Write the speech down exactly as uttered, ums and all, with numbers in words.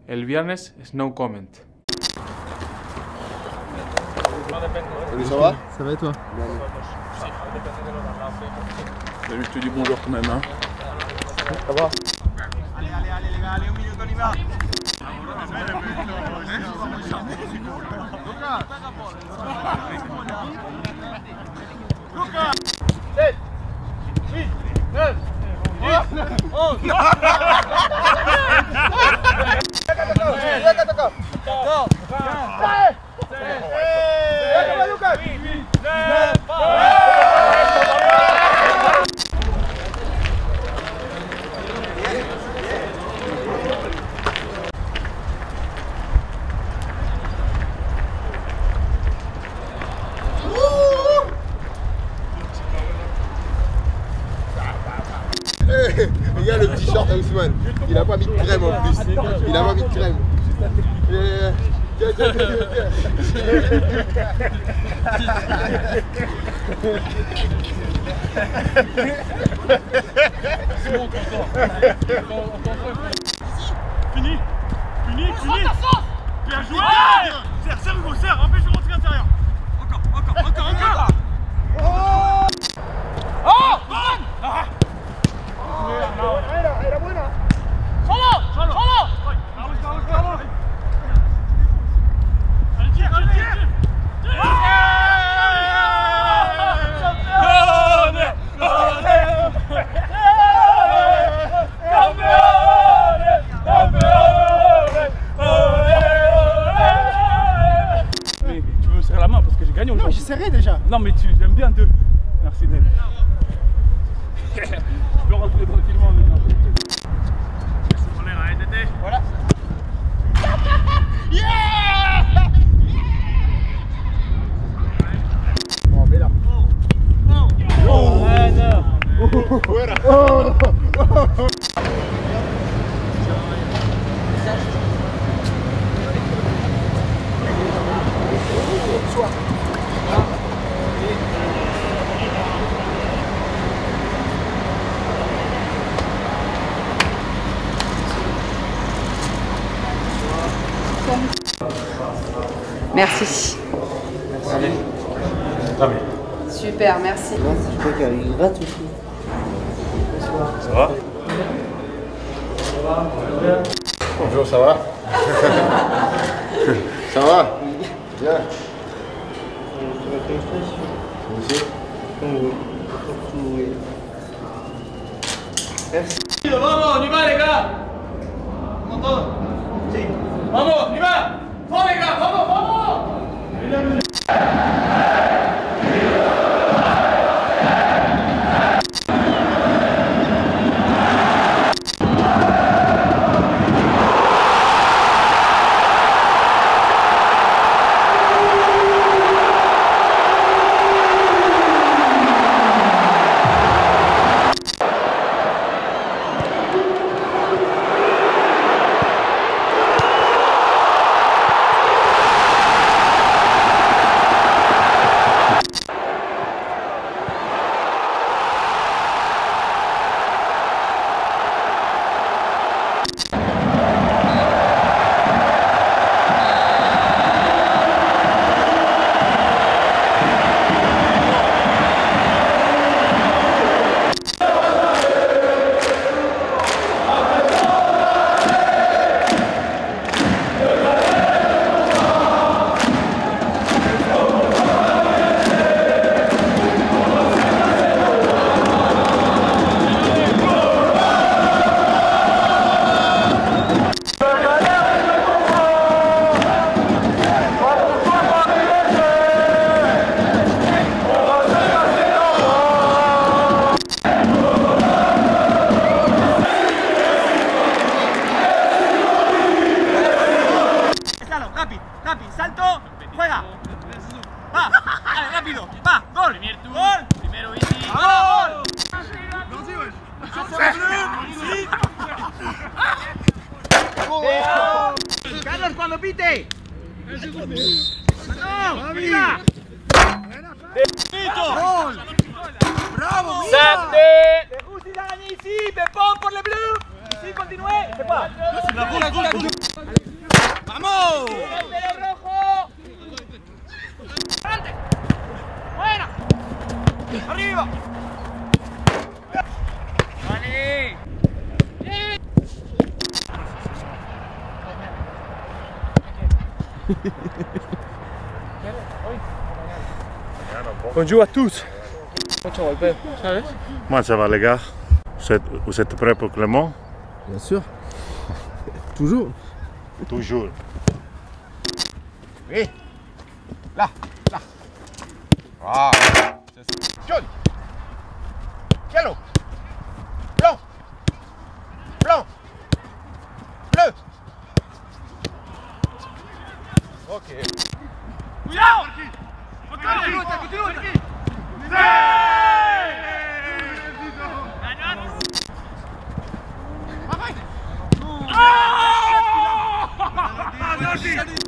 El viernes es no comment. Salut, ça va? Ça va et toi? Salut, je te dis bonjour quand même, hein. Ça va? Allez, allez, allez les gars, allez au milieu, on y va. Lucas, sept, huit, neuf, dix, onze. Regarde le petit short à Ousmane, il a pas mis de crème en plus, il a pas mis de crème. Tiens, tiens, tiens, tiens. Fini, fini, fini. Bien joué. Serre, serre Hugo, serre, empêche de rentrer à l'intérieur. Encore, encore, encore, encore. Oh Oh ah. Era, era buena. ¡Solo! ¡Solo! ¡Solo! ¡Vamos, vamos, vamos! ¡Al tiro, al tiro! ¡Campeones! ¡Campeones! ¡Campeones! Mais tu veux me serrer la main parce que j'ai gagné aujourd'hui. Non, j'ai serré déjà. Non, mais tu aimes bien deux. Merci Ned. Je peux rentrer tranquillement maintenant. Merci pour l'air, hein, Tété. Voilà. Yeah! Oh, mais là. Oh! Oh! Ah, non. Oh! Voilà. Oh! Oh! Merci. Allez. Allez. Super, merci. Je crois qu'il gratte aussi. Ça va? Bonjour, ça va? Ça va? Bien. Aussi? Merci. Vamos, on y va les gars! Un montón. Sí. Vamos, on y va! Vamos les gars, vamos, vamos! Carlos, cuando pite. ¡No! ¡Mira! ¡Gol! ¡Bravo! Santé! De Jussi ici, Pépon pour le bleu! Ici, continuez! C'est pas! ¡Vamos! ¡Pelo rojo! ¡Adelante! ¡Buena! ¡Arriba! ¡Vale! Bonjour à tous. ¿Sabes? Comment ça va les gars? Vous êtes, vous êtes prêts pour Clément? Bien sûr. Toujours. Toujours. Oui. Là, là. Ah. Jaune. Yellow. Blanc. Blanc. Bleu. Ok. ¡Cuidado! ¡Continúa! ¡Continúa! ¡Sí! ¡Ah!